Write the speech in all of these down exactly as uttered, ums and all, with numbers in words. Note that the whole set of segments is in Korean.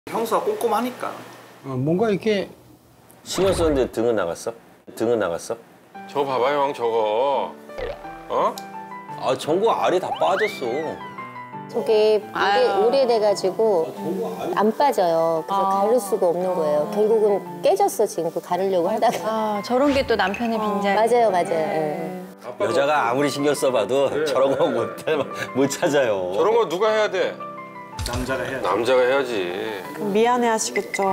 형수가 꼼꼼하니까. 어, 뭔가 이렇게 신경 썼는데 등은 나갔어? 등은 나갔어? 저 봐봐요, 형 저거. 어? 아, 전구 알이 다 빠졌어. 저게 오래, 오래돼가지고 안 빠져요. 그래서 가를 수가 없는 거예요. 결국은 깨졌어, 지금 그 가르려고 하다가. 아, 저런 게 또 남편의 빈자리. 맞아요, 맞아요. 네. 여자가 아무리 신경 써봐도 그래. 저런 거 못 못 찾아요. 저런 거 누가 해야 돼? 남자가 해야 돼. 남자가 해야지. 미안해 하시겠죠.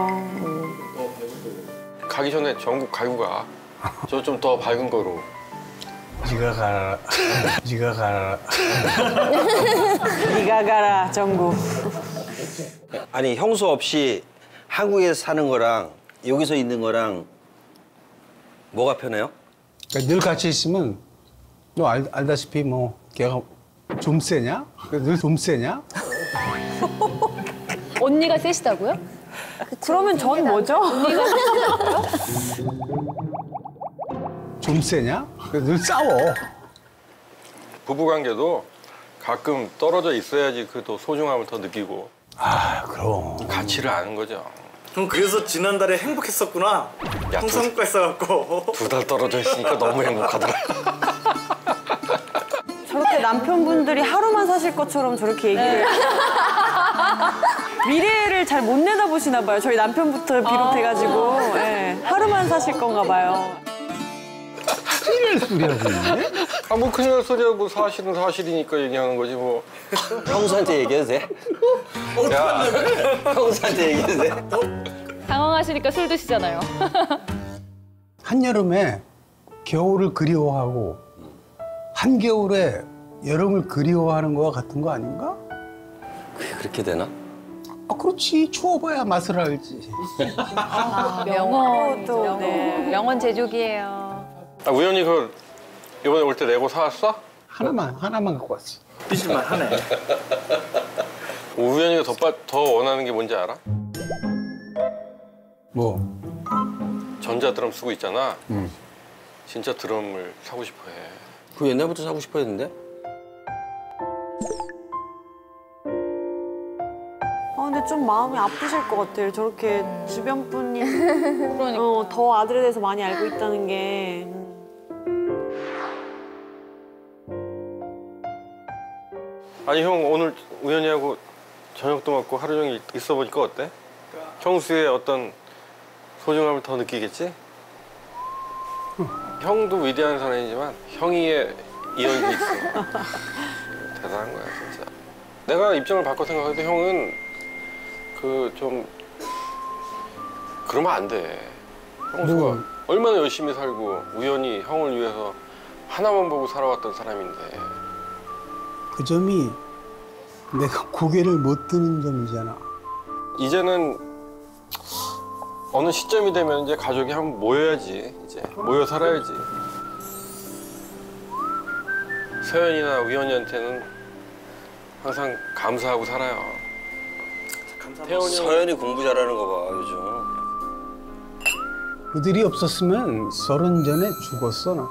가기 전에 전국 갈고 가. 저 좀 더 밝은 거로. 네가 가라. 네가 가라. 네가 가라, 정구. 아니, 형수 없이 한국에서 사는 거랑 여기서 있는 거랑 뭐가 편해요? 그러니까 늘 같이 있으면 너 알, 알다시피 뭐 걔가 좀 세냐? 늘 좀 세냐? 언니가 세시다고요? 그러면 전 뭐죠? 좀 세냐? 늘 싸워. 부부관계도 가끔 떨어져 있어야지 그 또 소중함을 더 느끼고 아, 그럼. 가치를 아는 거죠. 형 그래서 지난달에 행복했었구나. 야, 홍삼과 있어갖고. 두 달 떨어져 있으니까 너무 행복하더라. 저렇게 남편분들이 하루만 사실 것처럼 저렇게 얘기를. 미래를 잘 못 내다보시나 봐요. 저희 남편부터 비롯해가지고. 예, 하루만 사실 건가 봐요. 큰일 소리 하고 있는데? 아, 뭐 큰일 날 소리야. 뭐 사실은 사실이니까 얘기하는 거지 뭐. 형수한테 얘기해도 돼? 야, 형수한테 얘기해도 돼? 당황하시니까 술 드시잖아요. 한여름에 겨울을 그리워하고 한겨울에 여름을 그리워하는 거와 같은 거 아닌가? 그게 그렇게 되나? 아, 그렇지. 추워봐야 맛을 알지. 아, 명언. 또, 네. 명언 제조기예요. 아, 우연히 그 이번에 올 때 레고 사왔어? 하나만, 하나만 갖고 왔어. 삐질만 하네. 우연이가 더, 빠, 더 원하는 게 뭔지 알아? 뭐? 전자 드럼 쓰고 있잖아. 응. 진짜 드럼을 사고 싶어 해. 그 옛날부터 사고 싶어 했는데? 아, 근데 좀 마음이 아프실 것 같아요. 저렇게 주변 분이 그러니까. 어, 더 아들에 대해서 많이 알고 있다는 게. 아니 형 오늘 우연히하고 저녁도 먹고 하루 종일 있어 보니까 어때? 형수의 어떤 소중함을 더 느끼겠지? 형도 위대한 사람이지만 형이의 이연이 있어. 대단한 거야 진짜. 내가 입장을 바꿔 생각해도 형은 그 좀 그러면 안 돼. 형수가 뭐. 얼마나 열심히 살고 우연히 형을 위해서 하나만 보고 살아왔던 사람인데. 그 점이 내가 고개를 못 드는 점이잖아. 이제는 어느 시점이 되면 이제 가족이 한번 모여야지. 이제 모여 살아야지. 서연이나 우연이한테는 항상 감사하고 살아요. 태원이 서연이 공부 잘하는 거 봐, 요즘. 그들이 없었으면 서른 전에 죽었어, 나.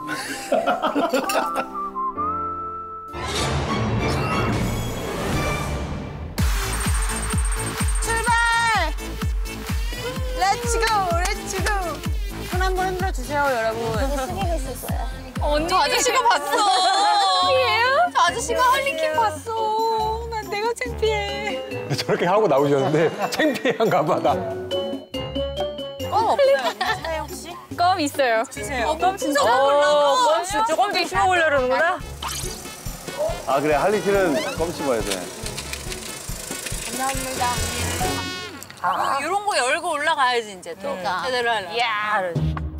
출발! 렛츠고! 렛츠고! 손 한번 흔들어 주세요, 여러분. 숙이고 있을 거야. 언니, 저 아저씨가 봤어. 창피해요? 저 아저씨가 할리퀸 봤어. 난 내가 창피해. 저렇게 하고 나오셨는데 창피한가 봐, 나. 껌 없어요? 주세요, 혹시? 껌 있어요. 주세요. 어, 껌 진짜 몰라. 껌 진짜 조금 더 씹어보려고 그러는구나. 아 그래 할리퀸은 껌 씹어야 돼. 감사합니다. 아, 이런 거 열고 올라가야지 이제 또. 그러니까. 제대로 하려면. 이야.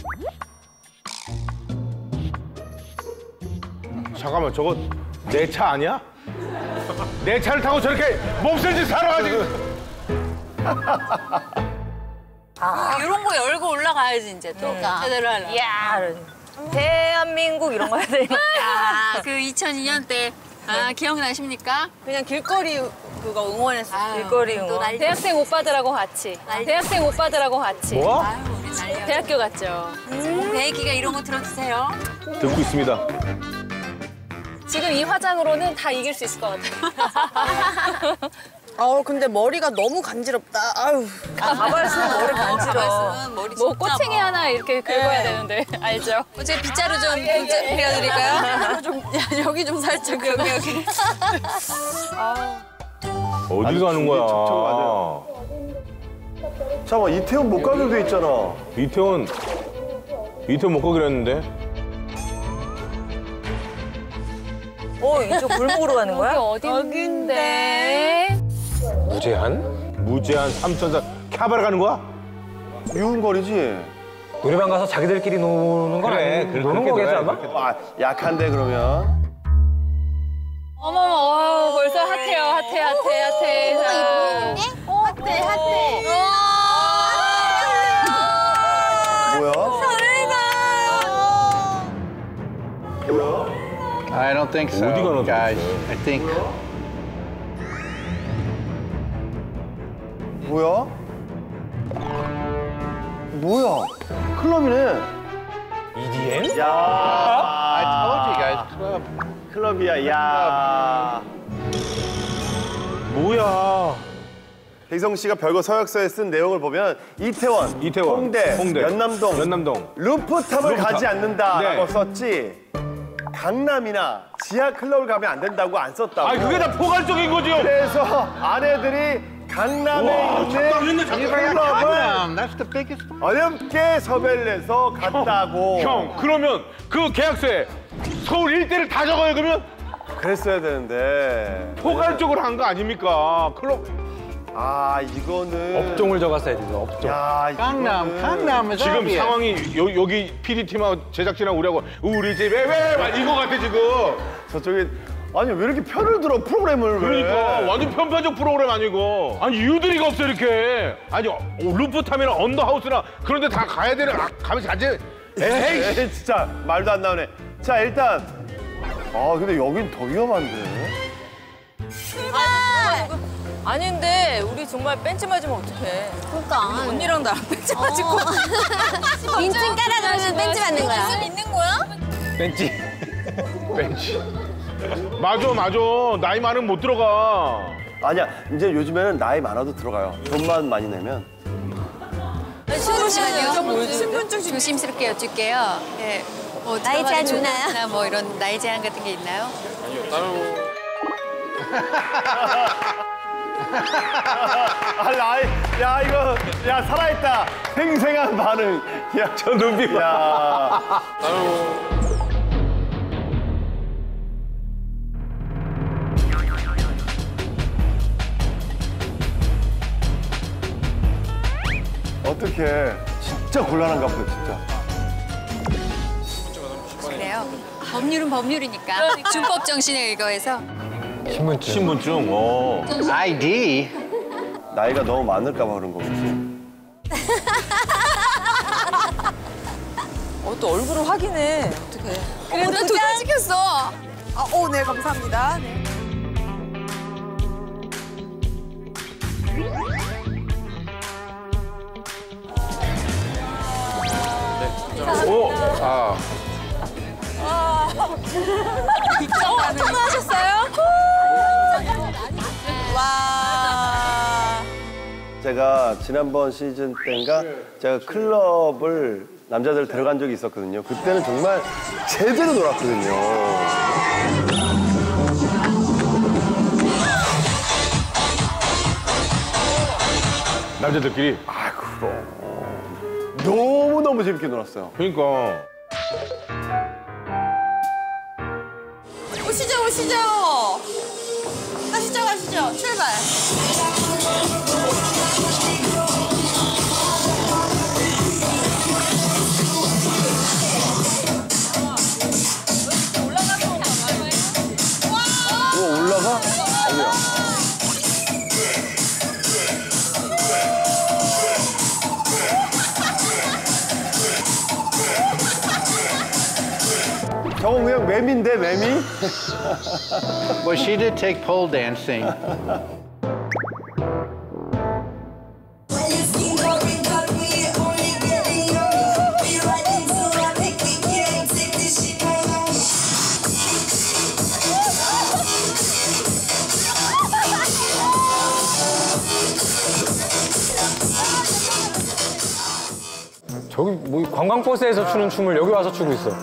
잠깐만 저거 내 차 아니야? 내 차를 타고 저렇게 몹쓸 짓 하러 가지고. 아, 이런 거 열고 올라가야지 이제 또. 그러니까. 제대로 하려면. 이야. 대한민국 이런 거 해야 되니까. 아, 그 이천이 년 때. 아, 기억나십니까? 그냥 길거리 그거 응원했어. 길거리 응원. 난리. 대학생 오빠들하고 같이. 난리. 대학생 오빠들하고 같이. 뭐? 아유, 우리 난리야. 대학교 갔죠. 음, 배기가 이런 거 들어주세요. 듣고 있습니다. 지금 이 화장으로는 다 이길 수 있을 것 같아요. 어 근데 머리가 너무 간지럽다. 아유. 가발 쓰면 머리 간지러워. 머리 뭐 꼬챙이 하나 이렇게 긁어야 되는데 알죠? 어제 빗자루 좀 빌려드릴까요? 좀 야, 여기 좀 살짝 여기 여기. 어디 가는 거야? 잠깐만 이태원 못 가기로 돼 있잖아. 이태원 이태원 못 가기로 했는데. 어 이쪽 골목으로 가는 거야? 여기 어딘데? 무제한? 무제한 삼천사 캬바를 가는 거야? 유흥거리지? 노래방 가서 자기들끼리 노는 건 그래, 아니고 그래, 노는 그렇게 거겠지 놀아야 아마? 아, 약한데 그러면? 어머머, 와, 벌써 핫해요, 핫해, 핫해, 핫해. 보이는데? 핫해, 핫해. 뭐야? I don't think so, 어디 가나 guys. 도대체? I think 뭐야? 뭐야? 클럽이네. 이디엠? 야. I told you guys, club. 클럽이야, 야. 뭐야? 백성 씨가 별거 서약서에 쓴 내용을 보면 이태원, 이태원, 홍대, 홍대, 연남동, 연남동. 루프탑을 루프탑. 가지 않는다라고 네. 썼지. 강남이나 지하 클럽을 가면 안 된다고 안 썼다고. 아 그게 다 포괄적인 거죠. 그래서 아내들이 강남에 와, 잠깐 있는 했네, 클럽을 Gangnam, that's the biggest one. 어렵게 섭외를 해서 갔다고. 형 그러면 그 계약서에 서울 일대를 다 적어요 그러면? 그랬어야 되는데. 포괄적으로 한 거 아닙니까? 클럽 아 이거는. 업종을 적었어야 되죠, 업종. 야 Gangnam, 이거는. Gangnam is 지금 obvious. 상황이 여, 여기 피디팀하고 제작진하고 우리하고 우리 집에 왜 이거 같아 지금. 저쪽에 아니 왜 이렇게 편을 들어 프로그램을 왜? 그러니까 완전 편파적 프로그램 아니고. 아니 유들이가 없어 이렇게. 아니 어, 루프탑이나 언더하우스나 그런 데 다 가야 되는 아, 가면 자제. 에이 에이 진짜 말도 안 나오네. 자 일단 아 근데 여긴 더 위험한데. 아닌데 우리 정말 벤치 맞으면 어떡해. 그러니까. 언니랑 나랑 벤치 맞고. 민증 깔아 그러면 벤치 받는 거야. 있는 거야? 벤치. 벤치. 맞아 맞아. 나이 많으면 못 들어가. 아니야 이제 요즘에는 나이 많아도 들어가요. 돈만 많이 내면. 잠시만요. 신분증 조심스럽게 여쭐게요. 예. 뭐 나이 제한 들어가는 있나요? 조건이나 뭐 이런 나이 제한 같은 게 있나요? 아니요, 다른 아 나이 야 이거 야 살아있다. 생생한 반응. 야 저 눈빛 봐. 야. 다른 어떡해. 진짜 곤란한가 보다 진짜. 그래요. 법률은 법률이니까 준법 정신에 의거해서 신분증. 신분증. 어. 아이디. 나이가 너무 많을까 봐 그런 거겠지. 어, 또 얼굴을 확인해. 어떡해. 그래도 도장 찍혔어. 아, 오, 네, 감사합니다. 네. 오. 아. 어, 통화하셨어요? 와. 제가 지난번 시즌 때인가 제가 클럽을 남자들 데려간 적이 있었거든요. 그때는 정말 제대로 놀았거든요. 남자들끼리. 아 그럼 너무 너무 재밌게 놀았어요. 그러니까. 오시죠, 오시죠. 가시죠, 가시죠. 출발. 오 올라가? 어디야? 저거 그냥 매미인데 매미? Well, she did take pole dancing. 저기 뭐 관광버스에서 추는 춤을 여기 와서 추고 있어.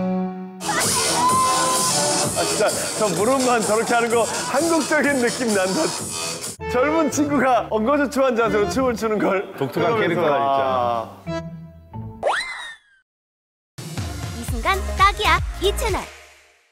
아 진짜 저 무릎만 저렇게 하는 거 한국적인 느낌 난다. 젊은 친구가 엉거주춤한 자세로 춤을 추는 걸 독특한 캐릭터다 진짜. 이 순간 딱이야 이 채널.